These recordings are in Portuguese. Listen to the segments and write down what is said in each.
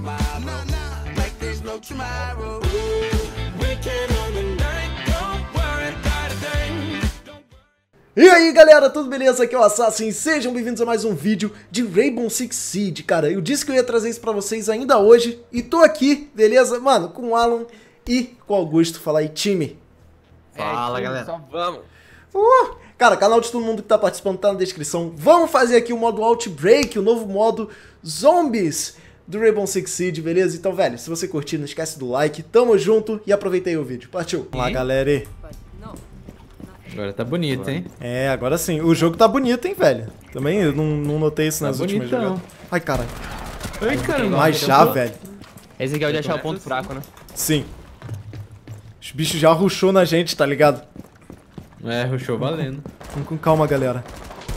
E aí galera, tudo beleza? Aqui é o Assassin, sejam bem-vindos a mais um vídeo de Rainbow Six Siege, cara. Eu disse que eu ia trazer isso pra vocês ainda hoje e tô aqui, beleza? Mano, com o Alan e com o Augusto. Fala aí, time. Fala, galera. Só vamos. Cara, canal de todo mundo que tá participando tá na descrição. Vamos fazer aqui o modo Outbreak, o novo modo Zombies do Rainbow Six Siege, beleza? Então, velho, se você curtir, não esquece do like, tamo junto e aproveita aí o vídeo. Partiu. Vamos lá, galera. Agora tá bonito, hein? É, agora sim. O jogo tá bonito, hein, velho? Também eu não notei isso nas últimas bonitão. jogadas. Ai, caralho. Ai, caramba. Mas já, velho. Esse aqui é o de achar o ponto fraco, né? Sim. Os bichos já rushou na gente, tá ligado? É, rushou valendo. Vamos com calma, galera.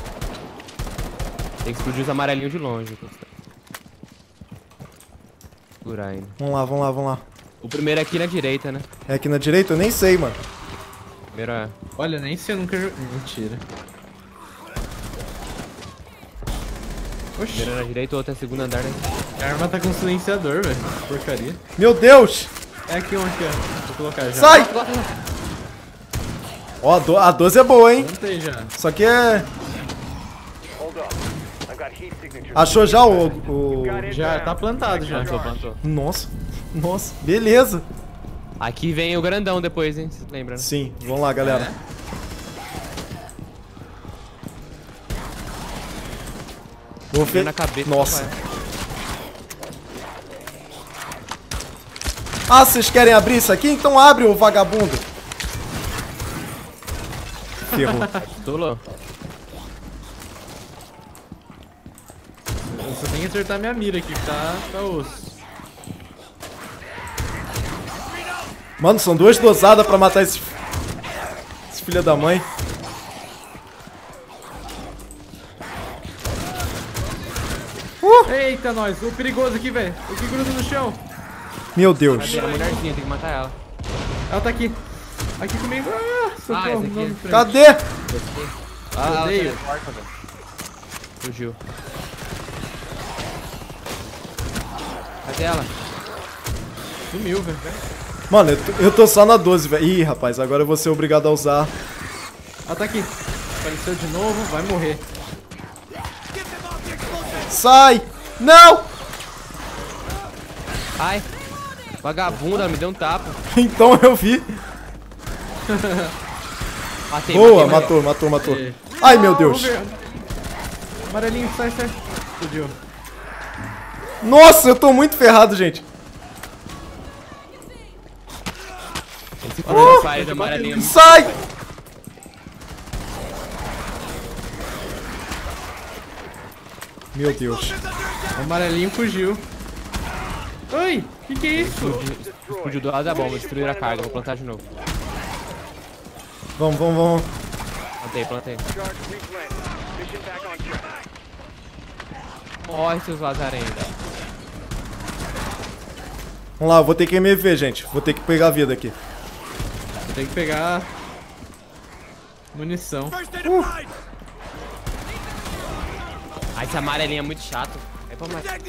Tem que explodir os amarelinhos de longe. Segurar ainda. Vamos lá, vamos lá, vamos lá. O primeiro é aqui na direita, né? É aqui na direita? Eu nem sei, mano. O primeiro é... Olha, nem sei, eu nunca joguei. Mentira. O primeiro é na direita, o outro é o segundo andar, né? A arma tá com silenciador, velho. Porcaria. Meu Deus! É aqui um aqui, ó. Vou colocar já. Sai! Ó, a 12 é boa, hein? Plantei já. Só que é... Achou já o... Já tá plantado já. Plantou. Nossa, nossa, beleza. Aqui vem o grandão depois, hein? Vocês lembram, né? Sim, vamos lá, galera. Vou ver Na cabeça. Nossa. Papai. Ah, vocês querem abrir isso aqui? Então abre, ô vagabundo. Ferrou. Tolo. Eu só tenho que acertar minha mira aqui, que tá osso. Mano, são duas dosadas pra matar esse filho da mãe. Eita, nós. O perigoso aqui, velho. O que gruda no chão. Meu Deus. Cadê a mulherzinha? Tem que matar ela. Ela tá aqui. Aqui comigo. Ah, socorro. esse aqui. Vamos em frente. Cadê? Ah, Odeio. porta, velho. Fugiu. Cadê ela? Sumiu, velho. Mano, eu tô só na 12, velho. Ih, rapaz, agora eu vou ser obrigado a usar. Ela tá aqui. Apareceu de novo, vai morrer. Sai! Não! Ai. Vagabunda, me deu um tapa. Então eu vi. Matei, Boa, matei. matou. É. Ai, meu Deus. Vamos ver. Amarelinho, sai. Explodiu. Nossa, eu tô muito ferrado, gente. Esse foi sai do amarelinho. Sai! Meu Deus. O amarelinho fugiu. Oi, que é isso? Explodiu do lado da bomba, destruir a carga, vou plantar de novo. Vamos. Plantei. Morre, seus lazarentos. Vamos lá, eu vou ter que MV, gente. Vou ter que pegar a vida aqui. Tem que pegar munição. Ah, esse amarelinho é muito chato. É pra matar.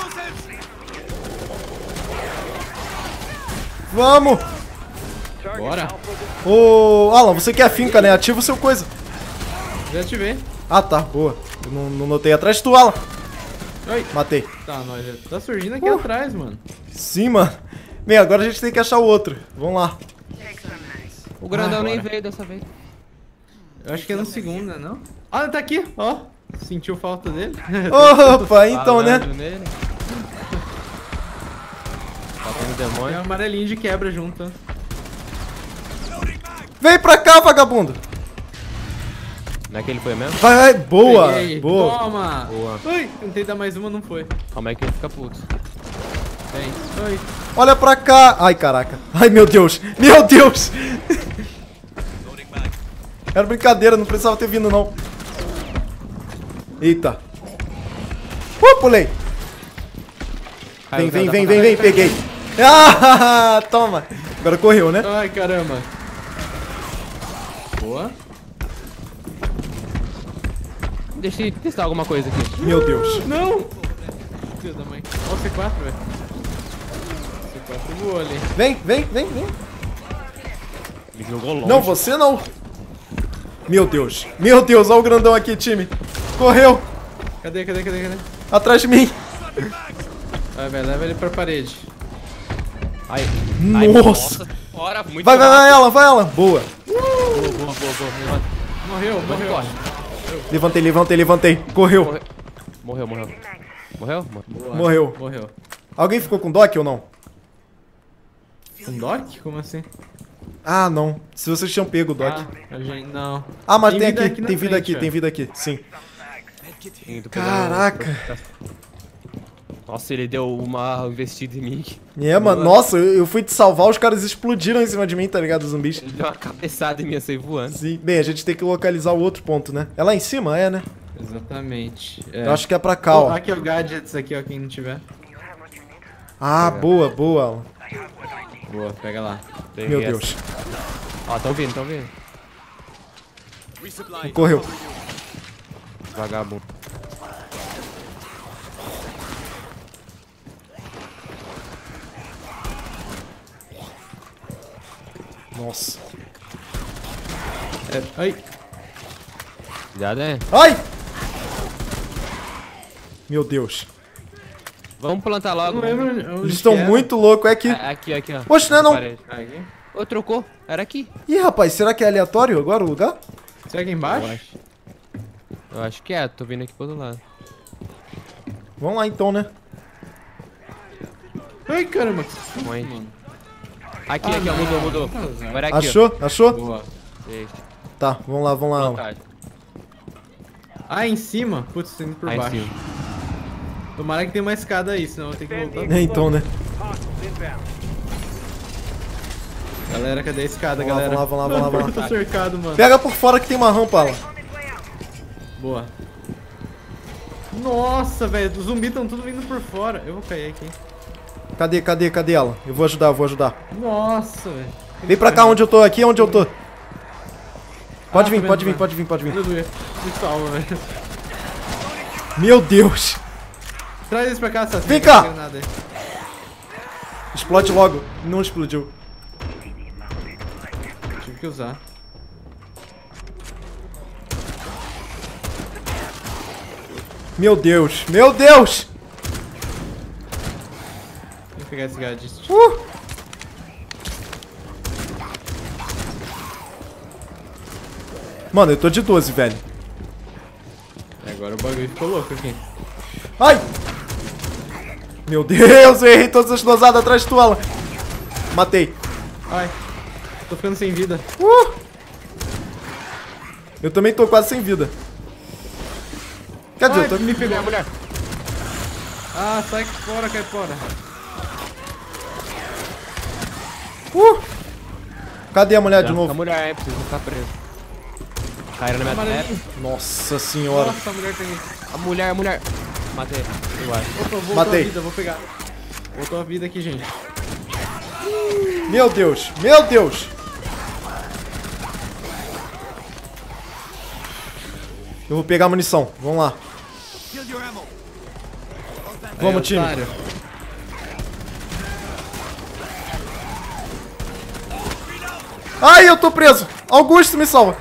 Vamos! Bora. Ô, Alan, você quer a finca, né? Ativa o seu coisa. Já ativei. Ah, tá, boa. Eu não notei. Atrás de tu, Alan. Oi. Matei. Tá, nós já tá surgindo aqui atrás, mano. Sim, mano. Bem, agora a gente tem que achar o outro. Vamos lá. O grandão nem bora. veio dessa vez. Eu acho que é no segundo, né, não? Ah, ele tá aqui, ó. Sentiu falta dele? Opa, então, né? Falando nele. Tá tendo Tem demônio. um amarelinho de quebra junto. Vem pra cá, vagabundo. Não é que ele foi mesmo? Vai. Boa, Peguei. boa. Toma. Boa. Oi, tentei dar mais uma, não foi. Calma aí que ele fica puto. Vem. Oi. Olha pra cá. Ai, caraca. Ai, meu Deus. Meu Deus. Era brincadeira, não precisava ter vindo, não. Eita. Pulei. Vem, peguei. Ah, toma. Agora correu, né? Ai, caramba. Boa. Deixa eu testar alguma coisa aqui. Meu Deus. Não! Filho da mãe. Olha o C4, velho. Quase voou ali. Vem, vem, vem, vem. Me jogou longe. Não, você não. Meu Deus. Meu Deus, olha o grandão aqui, time. Correu. Cadê? Atrás de mim. Vai, velho, leva ele pra parede. Ai, Nossa. Fora, muito Vai, vai, vai rápido. ela, vai ela. Boa. Boa. Morreu. Levantei. Correu. Morreu. Boa. Morreu. Alguém ficou com doc ou não? Um doc? Como assim? Ah, não. Se vocês tinham pego o doc. A gente não. Ah, mas tem vida aqui. na Tem vida frente, aqui, tem vida aqui. Sim. Tô pegando- Caraca. Nossa, ele deu uma investida em mim. É, mano. Nossa, eu fui te salvar, os caras explodiram em cima de mim, tá ligado? Os zumbis. Ele deu uma cabeçada em mim, eu saí voando. Sim. Bem, a gente tem que localizar o outro ponto, né? É lá em cima? É, né? Exatamente. Eu acho que é pra cá, ó. Aqui, ó, gadgets aqui, ó, quem não tiver. Ah, boa, Alan. Boa, pega lá. Meu Deus. Ó, tão vindo. Correu. Vagabundo. Nossa. Ai. Cuidado, né? Ai! Meu Deus. Vamos plantar logo. Não lembro onde Eles estão que era. muito loucos, é aqui. Aqui, ó. Oxe, não é não. Parede. Aqui. Ô, trocou. Era aqui. Ih, rapaz, será que é aleatório agora o lugar? Será que é embaixo? Eu acho que é. Tô vindo aqui pro outro lado. Vamos lá então, né? Ai, caramba. que susto, Põe. mano. Aqui, Ah, ó. não. Mudou. Azar. Agora é aqui, Achou? Boa. ó. Deixa. Tá, vamos lá, Alan. Vontade. Ah, em cima? Putz, tô indo por Aí baixo. sim. Tomara que tenha uma escada aí, senão eu vou ter que voltar. É, então, né? Galera, cadê a escada, Vamos lá, galera? vamos lá. Eu tô cercado, mano. Pega por fora que tem uma rampa, Alan. Boa. Nossa, velho, os zumbis estão tudo vindo por fora. Eu vou cair aqui. Cadê, Alan? Eu vou ajudar. Nossa, velho. Vem pra cá onde eu tô, aqui é onde eu tô. Pode Ah, vir, tá pode vendo, vir. Aleluia. Me salva, velho. Meu Deus. Traz eles pra cá, Sassy. Vem cá. Granada aí. Explode logo. Não explodiu. Tive que usar. Meu Deus. Vou pegar esse gadget. Mano, eu tô de 12, velho. Agora o bagulho ficou louco aqui. Ai! Meu Deus, eu errei todas as dosadas atrás de tu, Alan. Matei. Ai, tô ficando sem vida. Eu também tô quase sem vida. Cadê? Ai, Eu tô... me pegou. Mulher. Ah, sai fora, cai fora. Cadê a mulher de A novo? mulher, preciso ficar preso. Caíram na minha terra. Amarelinho. Nossa senhora. Nossa, a mulher tem aqui. A mulher. Matei. Eu acho. Opa, voltou Matei. a vida, vou pegar. Voltou a vida aqui, gente. Meu Deus. Eu vou pegar a munição. Vamos lá. Vamos, Aí, time. otário. Ai, eu tô preso. Augusto, me salva.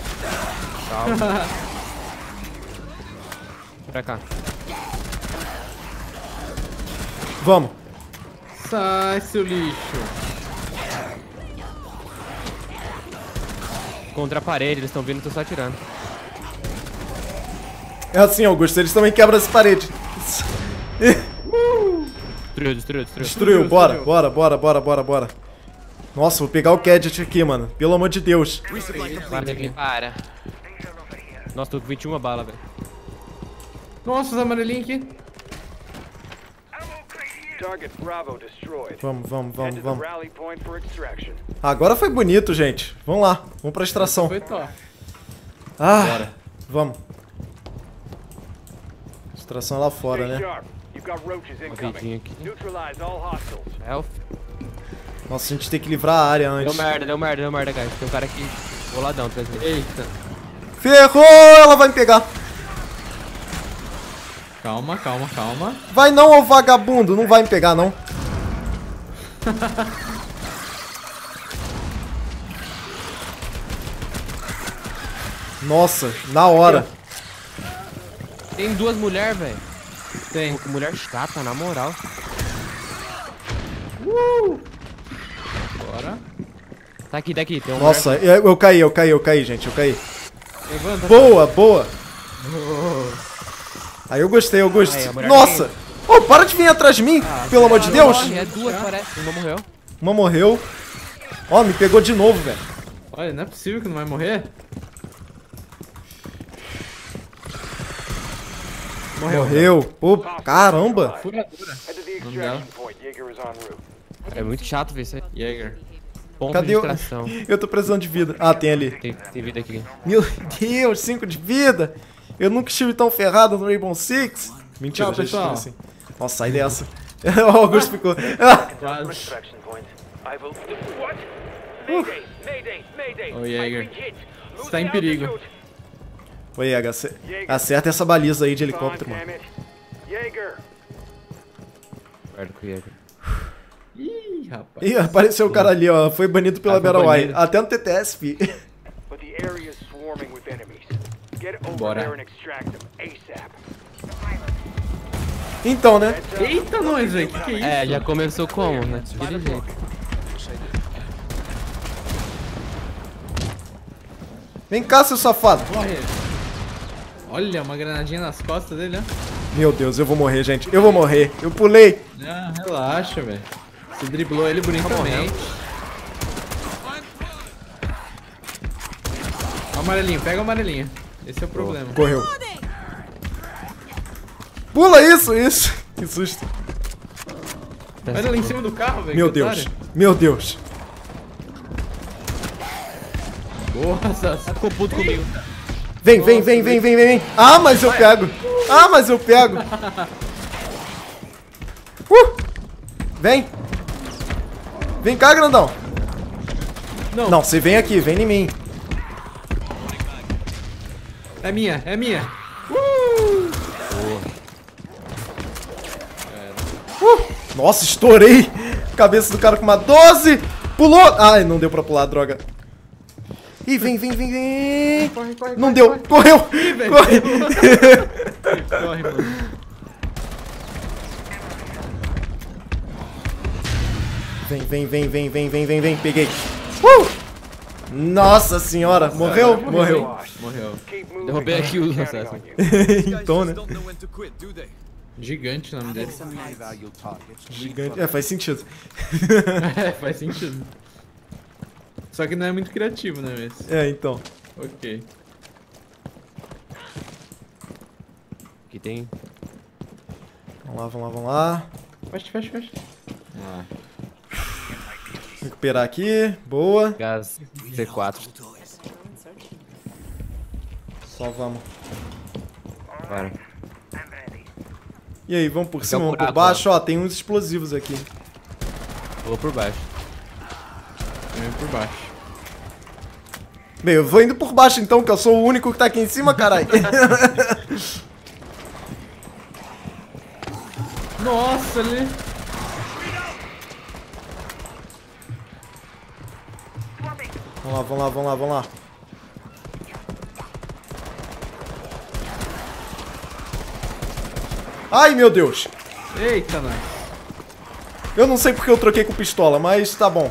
Pra cá. Vamos. Sai, seu lixo. Contra a parede, eles estão vindo, tô só atirando. É assim, Augusto. Eles também quebram essa parede. Destruiu. Destruiu. Bora. Nossa, vou pegar o gadget aqui, mano. Pelo amor de Deus. Para. Nossa, tô com 21 bala, velho. Nossa, os amarelinhos aqui. Target Bravo destroyed. Vamos. Head to the rally point for extraction. Agora foi bonito, gente. Vamos lá. Vamos pra extração. Foi top. Ah, vamos. Extração lá fora, Stay né? sharp. You've got roaches Vidinha incoming. aqui. Neutralize all hostiles. Elf. Nossa, a gente tem que livrar a área Deu antes. merda, guys. Tem um cara aqui boladão atrás dele. Eita. Ferrou! Ela vai me pegar. Calma. Vai não, ô vagabundo. Não vai me pegar, não. Nossa, na hora. Tem duas mulheres, velho. Tem. Pô, que mulher chata, na moral. Bora. Tá aqui, tem uma Nossa, eu caí, gente, eu caí. Levanta. Boa, boa. Aí eu gostei. Aí, a mulher Nossa! Ô, para de vir atrás de mim, pelo amor de Deus. mulher. É duas, parece. Uma morreu. Uma morreu. Ó, me pegou de novo, velho. Olha, não é possível que não vai morrer. Morreu. Pô, caramba. Furadora. Head to the Não dá. extraction point. Jaeger is en route. É muito chato ver isso aí. Jäger. Ponto Cadê de o... distração. Eu tô precisando de vida. Ah, tem ali. Tem vida aqui. Meu Deus, 5 de vida. Eu nunca estive tão ferrado no Rainbow Six. Mentira, Tchau, já estive pessoal. assim. Nossa, sai dessa. O Augusto ficou... Ah, From extraction point. I will... What? Mayday! Mayday! Mayday! Ô, Jäger. I've been hit. Você tá em perigo. Altitude. Oi, Ega, acerta essa baliza aí de Come on, helicóptero, mano. damn it. Jaeger! Guarda com ele. Ih, rapaz. Ih, apareceu o cara ali, ó. Foi banido pela Ah, foi Battle banido. Até no TTS, fi. But the area is swarming with enemies. Get over Bora. there and extract them ASAP. Então, né? Heads up. Eita, nós, velho. Que é isso? É, já começou como, né? Daquele jeito. Vem cá, seu safado. Morre. Olha, uma granadinha nas costas dele, ó. Meu Deus, eu vou morrer, gente. Eu vou morrer. Eu pulei. Ah, relaxa, velho. Você driblou ele bonitamente. Ó, amarelinho, pega o amarelinho. Esse é o problema. Correu. Pula isso, isso. Que susto. Olha lá em cima do carro, velho. Meu que Deus. otário. Meu Deus. Boa, Sassi. Ficou puto comigo. Vem, vem, vem, vem, vem, vem. Ah, mas eu pego. Ah, mas eu pego. Vem. Vem cá, grandão. Não. Não, você vem aqui, vem em mim. É minha, é minha. Nossa, estourei. Cabeça do cara com uma 12. Pulou. Ai, não deu pra pular, droga. Ih, vem, vem, vem, vem. Corre, corre, Não corre, deu. corre. Correu. velho. Corre. Corre, mano. Vem, vem, vem, vem, vem, vem, vem, vem. Peguei. Nossa senhora. Morreu? Morreu. Morreu. Keep moving. Derrubei aqui o Counting acesso. on you. Então, né? Gigante o nome dele. Gigante. É, faz sentido. É, faz sentido. Só que não é muito criativo, né, esse? É, então. Ok. Aqui tem. Vamos lá, vamos lá, vamos lá. Fecha, fecha, fecha. Ah. Recuperar aqui. Boa. Gás C4. Só vamos. Bora. E aí, vamos por cima, um vamos por buraco, baixo. Ó, tem uns explosivos aqui. Vou por baixo. Eu venho por baixo. Bem, eu vou indo por baixo então, que eu sou o único que tá aqui em cima, caralho. Nossa, ali. Vamos lá, vamos lá, vamos lá, vamos lá. Ai, meu Deus. Eita, nós. Eu não sei porque eu troquei com pistola, mas tá bom.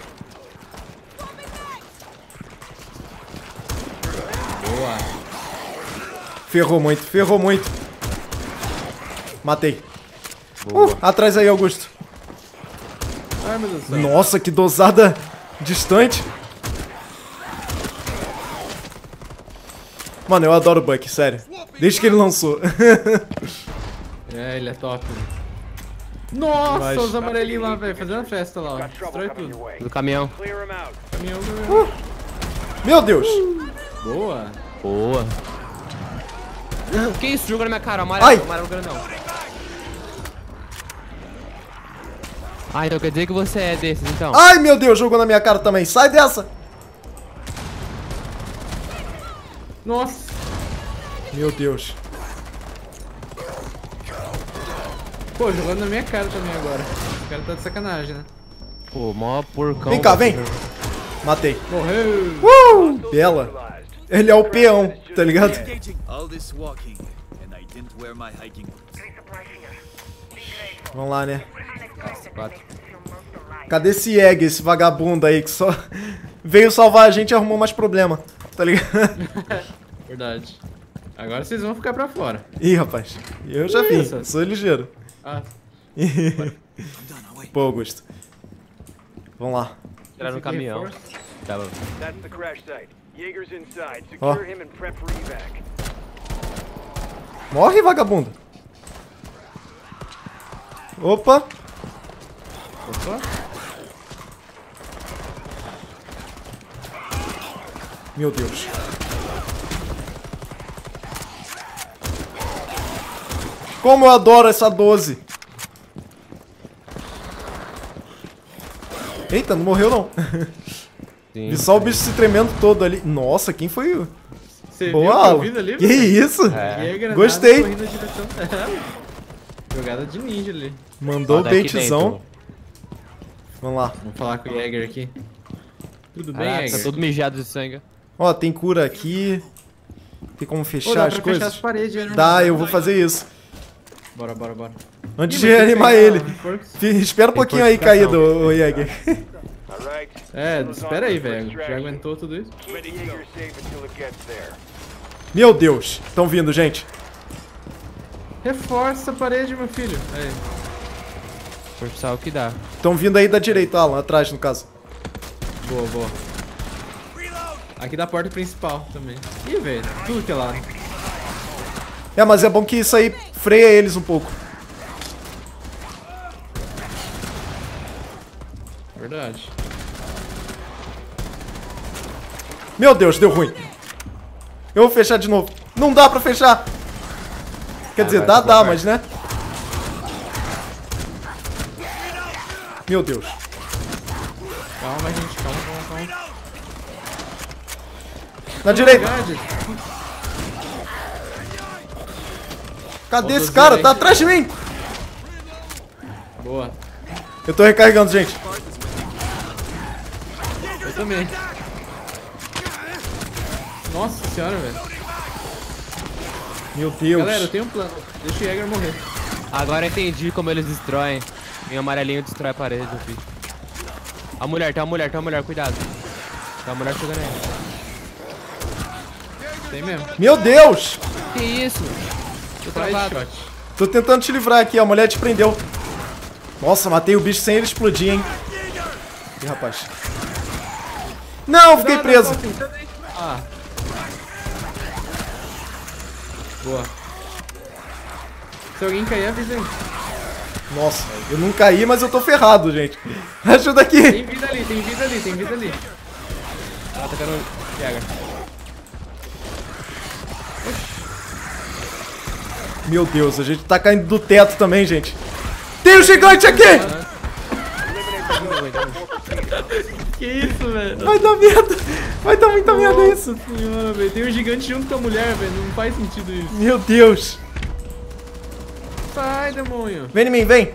Boa. Ferrou muito, ferrou muito. Matei. Boa. Atrás aí, Augusto. Ai, meu Deus do céu. Nossa, que dosada distante. Mano, eu adoro o Buck, sério. Desde que ele lançou. É, ele é top. Nossa, Mas- os amarelinhos lá, velho. Fazendo festa lá, ó. Got trouble Destrói coming tudo. your way. Do caminhão. Clear them out. Caminhão, caminhão. Meu Deus. Boa. Boa. Que isso? Jogou na minha cara. Amarelo, Ai. amarelo grandão. Ah, então quer dizer que você é desses, então. Ai, meu Deus, jogou na minha cara também. Sai dessa. Nossa. Meu Deus. Pô, jogando na minha cara também agora. O cara tá de sacanagem, né? Pô, mó porcão. Vem cá, vem. Matei. Morreu. Bela. Ele é o peão, tá ligado? All this walking, and I didn't wear my hiking boots. Vamos lá, né? 4. Cadê esse Jäger, esse vagabundo aí que só veio salvar a gente e arrumou mais problema, tá ligado? Verdade. Agora vocês vão ficar pra fora. Ih, rapaz, eu já vi, sou ligeiro. Ah, Pô, Augusto. Vamos lá. Tirar no caminhão. Tá bom. That's the crash site. Jaeger's inside. Ó. Secure him and prep for evac. Morre, vagabundo. Opa. opa. Meu Deus. Como eu adoro essa 12. Eita, não morreu não. Sim. Vi só o bicho se tremendo todo ali. Nossa, quem foi o... Você Boa, viu a Alan. vida ali? Que isso? Jäger, Gostei. correndo na direção dela. Jogada de ninja ali. Mandou o Daqui baitzão. dentro. Vamos lá. Vamos falar com o Jäger aqui. Tudo bem, Caraca, Jäger? tá todo mijado de sangue. Ó, tem cura aqui. Tem como Ô, fechar dá as pra coisas? fechar as paredes, né? Dá, eu vou fazer isso. Bora, bora, bora. Antes Ih, de mas tem que animar pegar ele. reforço. Espera um pouquinho aí, caído, o Jäger. Alright. É, espera aí, velho. Já aguentou tudo isso? Keep Jaeger safe until it gets there. Meu Deus. Estão vindo, gente. Reforça a parede, meu filho. Aí. Forçar o que dá. Estão vindo aí da direita, Alan, atrás no caso. Boa, boa. Aqui da porta principal também. Ih, velho. Tudo que é lado. É, mas é bom que isso aí freia eles um pouco. Verdade. Meu Deus, deu ruim. Eu vou fechar de novo. Não dá pra fechar. Quer dizer, dá, mas né? Meu Deus. Calma, gente. Calma, calma, calma. Na direita. Verdade. Cadê Ó, esse cara? aí. Tá atrás de mim. Boa. Eu tô recarregando, gente. Eu também. Nossa senhora, velho. Meu Deus. Galera, eu tenho um plano. Deixa o Jäger morrer. Agora eu entendi como eles destroem. Em amarelinho destrói a parede, eu vi. A mulher, tem uma mulher, cuidado. Tem uma mulher chegando aí. Tem mesmo. Meu Deus. Que isso? Tô Side travado. shot. Tô tentando te livrar aqui, a mulher te prendeu. Nossa, matei o bicho sem ele explodir, hein. Ih, rapaz. Não, fiquei preso. Ah. Boa. Se alguém cair, avisa aí. Nossa, eu não caí, mas eu tô ferrado, gente. Ajuda aqui. Tem vida ali, tem vida ali, tem vida ali. Ela tá atacando o Jäger. Meu Deus, a gente tá caindo do teto também, gente. Tem um gigante aqui! Que isso, velho? Vai dar merda. Vai dar muita merda isso. Nossa senhora, velho. Tem um gigante junto com a mulher, velho. Não faz sentido isso. Meu Deus. Sai, demônio. Vem em mim, vem.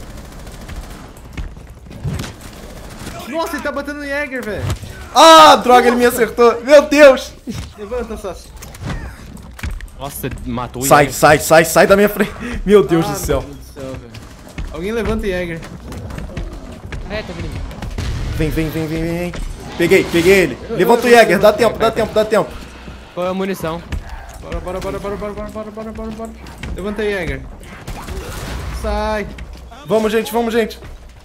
Nossa, ele tá batendo no Jäger, velho. Ah, droga, ele me acertou. Meu Deus. Levanta, Sassi. Nossa, matou o Sai, Jäger. sai da minha frente. Meu Deus do céu. Meu Deus do céu, velho. Alguém levanta o Jäger. É, tá vindo. Vem. Peguei ele. Levanta o Jäger, dá tempo. Qual é a munição? Bora. Levanta o Jäger. Sai. Vamos, gente.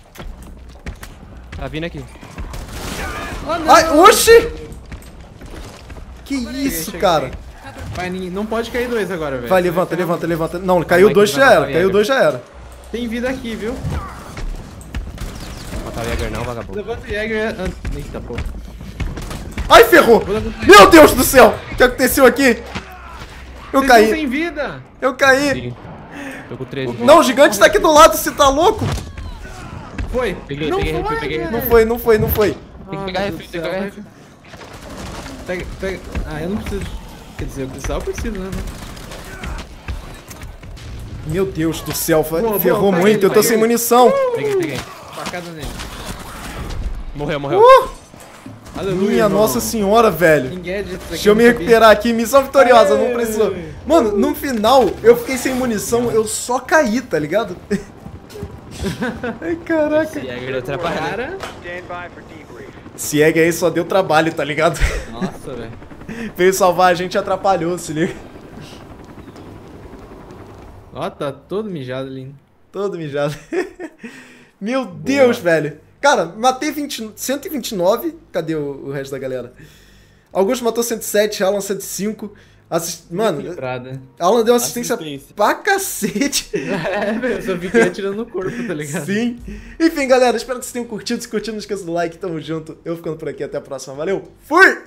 Tá vindo aqui. Oh, não. Ai, oxi. Que isso, Chega, cara. Vai, não pode cair dois agora, velho. Vai, levanta. Não, caiu dois já era. Tem vida aqui, viu? Não matar o Jäger não, vagabundo. Levanta o Jäger. Eita, pô. Ai, ferrou. Meu Deus do céu. O que aconteceu aqui? Eu Vocês caí. estão sem vida. Eu caí. Sim. Tô com 13. Não, o gigante tá aqui do lado, você tá louco? Foi. Peguei, não peguei, foi, peguei. velho. Não foi. Tem que pegar refri, tem que pegar refri. Pega. Ah, eu não preciso. Quer dizer, eu preciso, né? Meu Deus do céu, Boa, ferrou pega muito, ele, eu tô pega sem ele. munição. Peguei. Facada nele. Morreu, morreu. Aleluia, Minha irmão. Nossa Senhora, velho. Em gadgets aqui Deixa eu me no cabide. recuperar aqui. Missão vitoriosa, não Aê! precisou. Mano, no final, eu fiquei sem munição, eu só caí, tá ligado? Ai, caraca. E aí, atrapalhou. Cara, Stand by for debrief. Esse egg aí só deu trabalho, tá ligado? nossa, velho. Veio salvar a gente e atrapalhou, se liga. Ó, tá todo mijado ali. Todo mijado. Meu Deus, velho. Cara, matei 129. Cadê o resto da galera? Augusto matou 107, Alan 105. Mano, Equilibrada. Alan deu assistência Assistência. pra cacete. É, velho, eu só fiquei atirando no corpo, tá ligado? Sim. Enfim, galera, espero que vocês tenham curtido. Se curtiram, não esqueça do like. Tamo junto. Eu ficando por aqui. Até a próxima. Valeu. Fui!